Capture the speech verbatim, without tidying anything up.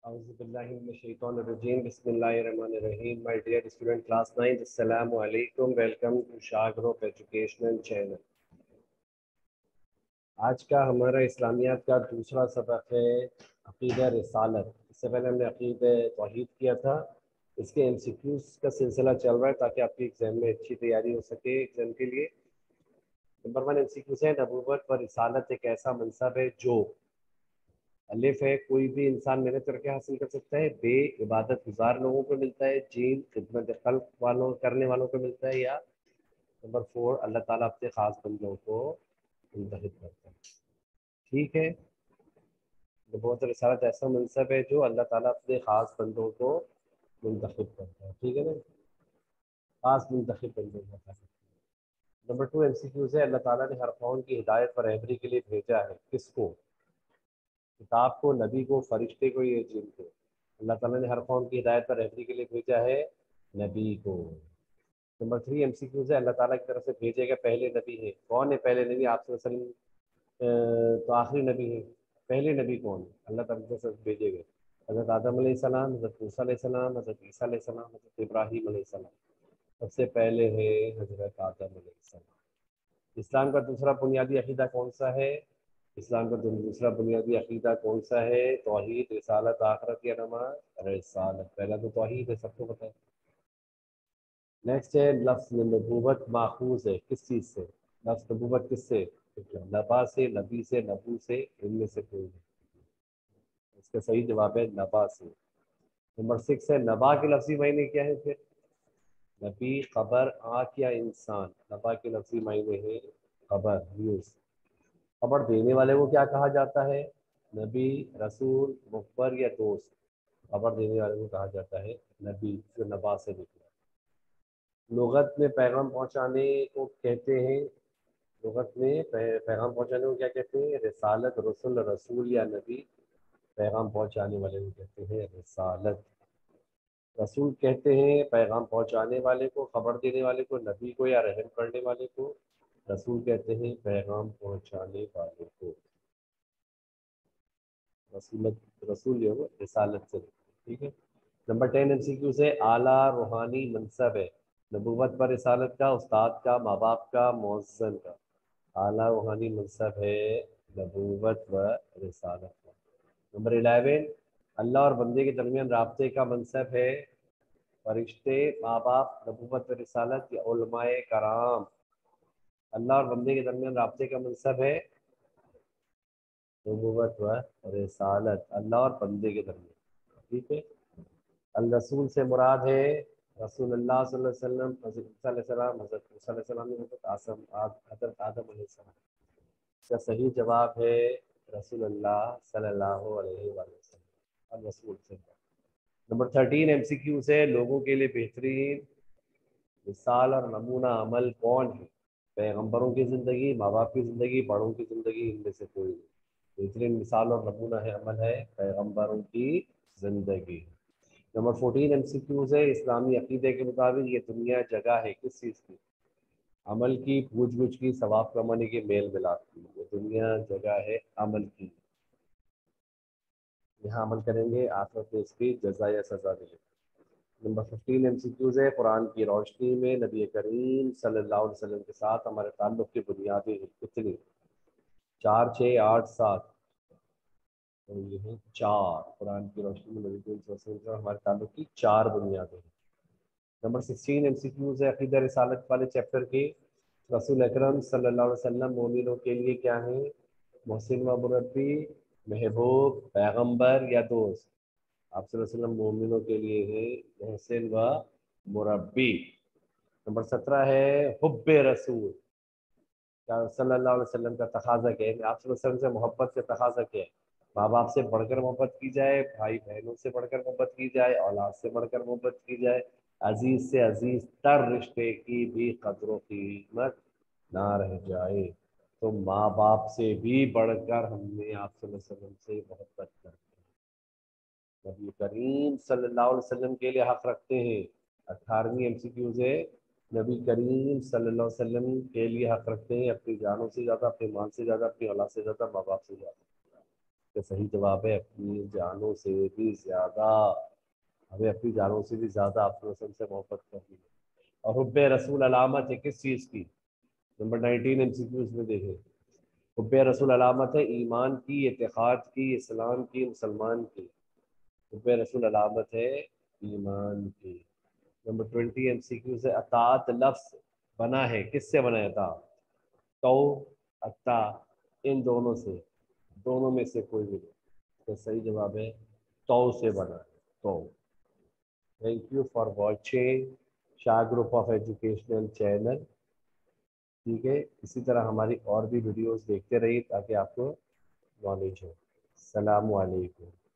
اعوذ باللہ من الشیطان الرجیم بسم اللہ الرحمن الرحیم. My dear student class ninth, السلام علیکم. Welcome to Shah Group Educational Channel. آج کا ہمارا اسلامیات کا دوسرا سبق ہے عقیدہ رسالت. اس سے پہلے ہم نے عقیدہ توحید کیا تھا. اس کے ایم سی کیوز کا سلسلہ چل رہا ہے تاکہ آپ کی ایگزام میں اچھی تیاری ہو سکے. ایگزام کے لیے number one M C Qs ہے نبوت و رسالت ایک ایسا منصب ہے جو الف ہے کوئی بھی انسان محنت کر کے حاصل کر سکتا ہے. بے عبادت گزار لوگوں کو ملتا ہے. جیم خدمت خلق والوں کرنے والوں کو ملتا ہے. یا نمبر فور اللہ تعالیٰ اپنے خاص بندوں کو منتخب کرتا ہے. ٹھیک ہے. نبوت و رسالت ایسا منصب ہے جو اللہ تعالیٰ اپنے خاص بندوں کو منتخب کرتا ہے. ٹھیک ہے نا, خاص منتخب بندوں کو کرتا ہے. Number two M C Qs ہے اللہ تعالیٰ نے ہر قوم کی ہدایت پر رہبری کے لیے بھیجا ہے. کس کو؟ کتاب کو, نبی کو, فرشتے کو, یا جن کو؟ اللہ تعالیٰ نے ہر قوم کی ہدایت پر رہبری کے لیے بھیجا ہے نبی کو. Number three M C Qs ہے اللہ تعالیٰ کی طرف سے بھیجے گئے پہلے نبی ہے. کون ہے پہلے نبی؟ آپ صلی اللہ علیہ وسلم تو آخری نبی ہے. پہلے نبی کون ہے اللہ تعالیٰ کی طرف سے بھیجے گئے؟ حضرت آدم علیہ السلام, حضرت موسیٰ علیہ السلام, حضرت عیسیٰ علیہ السلام, حضرت ابراہیم علیہ السلام. سب سے پہلے ہے حضرت آدم علیہ السلام. اسلام کا دوسرا بنیادی عقیدہ کون سا ہے؟ اسلام کا دوسرا بنیادی عقیدہ کون سا ہے؟ توحید, رسالت, آخرت یا نماز؟ رسالت. پہلا تو توحید ہے, سب کو پتہ ہے. نیکسٹ ہے لفظ نبوت ماخوذ ہے کس چیز سے؟ لفظ نبوت کس سے؟ نبا سے, نبی سے, نبو سے, ان میں سے کوئی نہیں. اس کا صحیح جواب ہے نبا سے. نمبر سکس ہے نبا کے لفظی معنی کیا ہے؟ پھر نبی, خبر, آنکھ یا انسان. نبا کے لفظی معنی ہے خبر, نیوز. خبر دینے والے کو کیا کہا جاتا ہے؟ نبی, رسول, مخبر یا دوست؟ خبر دینے والے کو کہا جاتا ہے نبی, جو نبا سے نکلا. لغت میں پیغام پہنچانے کو کہتے ہیں لغت میں پیغام پہنچانے کو کیا کہتے ہیں؟ رسالت. رسول, رسول یا نبی پیغام پہنچانے والے کو کہتے ہیں رسالت. رسول کہتے ہیں پیغام پہنچانے والے کو, خبر دینے والے کو, نبی کو یا رحم کرنے والے کو. رسول کہتے ہیں پیغام پہنچانے والے کو. رسولت, رسول جو ہے رسالت سے. ٹھیک ہے. Number ten M C Q سے اعلیٰ روحانی منصب ہے نبوت پر رسالت کا, استاد کا, ماں باپ کا, مؤذن کا. اعلیٰ روحانی منصب ہے نبوت و رسالت کا. نمبر الیون اللہ اور بندے کے درمیان رابطے کا منصب ہے فرشتے, ماں باپ, نبوت و رسالت یا علماء کرام. اللہ اور بندے کے درمیان رابطے کا منصب ہے نبوت و رسالت, اللہ اور بندے کے درمیان. ٹھیک ہے. الرسول سے مراد ہے رسول اللہ صلی اللہ علیہ وسلم, حضرت عیسیٰ علیہ السلام, حضرت موسیٰ علیہ السلام, حضرت آسم حضرت آدم علیہ السلام. اس کا صحیح جواب ہے رسول اللہ صلی اللہ علیہ وسلم. الرسول سے. Number thirteen M C Q سے لوگوں کے لیے بہترین مثال اور نمونہ عمل کون ہے؟ پیغمبروں کی زندگی, ماں باپ کی زندگی, بڑوں کی زندگی, ان میں سے کوئی نہیں. بہترین مثال اور نمونہ ہے عمل ہے پیغمبروں کی زندگی. Number fourteen M C Qs ہے اسلامی عقیدے کے مطابق یہ دنیا جگہ ہے کس چیز کی؟ عمل کی, پوچھ گچھ کی, ثواب کمانے کی, میل ملاپ کی. یہ دنیا جگہ ہے عمل کی. یہاں عمل کریں گے آخرت میں اس کی جزا یا سزا ملے. Number fifteen M C Qs ہے قرآن کی روشنی میں نبی کریم صلی اللہ علیہ وسلم کے ساتھ ہمارے تعلق کی بنیادیں کتنی؟ چار, چھ, آٹھ, سات؟ یہ ہے چار. قرآن کی روشنی میں نبی کریم صلی اللہ علیہ وسلم سے ہمارے تعلق کی چار بنیادیں. Number sixteen M C Qs ہے عقیدہ رسالت والے چیپٹر کے رسول اکرم صلی اللہ علیہ وسلم مومنوں کے لیے کیا ہیں؟ محسن و مربی, محبوب, پیغمبر یا دوست؟ آپ صلی اللہ علیہ وسلم مومنوں کے لیے ہے محسن و مربی. نمبر سترہ ہے حب رسول. صلی اللہ علیہ وسلم کا تقاضا کیا ہے؟ آپ صلی اللہ علیہ وسلم سے محبت کا تقاضا کیا ہے؟ ماں باپ سے بڑھ کر محبت کی جائے, بھائی بہنوں سے بڑھ کر محبت کی جائے, اولاد سے بڑھ کر محبت کی جائے, عزیز سے عزیز تر رشتے کی بھی قدر و قیمت نہ رہ جائے. تو ماں باپ سے بھی بڑھ کر ہم نے آپ صلی اللہ علیہ وسلم سے محبت کرنی ہے. نبی کریم صلی اللہ علیہ وسلم کے لیے حق رکھتے ہیں. اٹھارہویں ایم سی کیوز ہے نبی کریم صلی اللہ علیہ وسلم کے لیے حق رکھتے ہیں اپنی جانوں سے زیادہ, اپنے مال سے زیادہ, اپنی اولاد سے زیادہ, ماں باپ سے زیادہ. کا صحیح جواب ہے اپنی جانوں سے بھی زیادہ، ہمیں اپنی جانوں سے بھی زیادہ اپنے رسول سے محبت کرنی ہے۔ اور حب رسول علامت ہے کس چیز کی؟ Number nineteen M C Qs میں دیکھیں، حب رسول علامت ہے ایمان کی، اعتقاد کی، اسلام کی، مسلمان کی۔ حب رسول علامت ہے ایمان کی۔ Number twenty M C Qs ہے اطاعت لفظ بنا ہے کس سے بنا ہے اطاعت؟ تو اتا ان دونوں سے، دونوں میں سے کوئی بھی نہیں، تو صحیح جواب ہے تو سے بنا ہے تو۔ Thank you for watching Shah group of educational channel, ٹھیک ہے، اسی طرح ہماری اور بھی ویڈیوز دیکھتے رہیے تاکہ آپ کو نالج ہو۔ السلام علیکم۔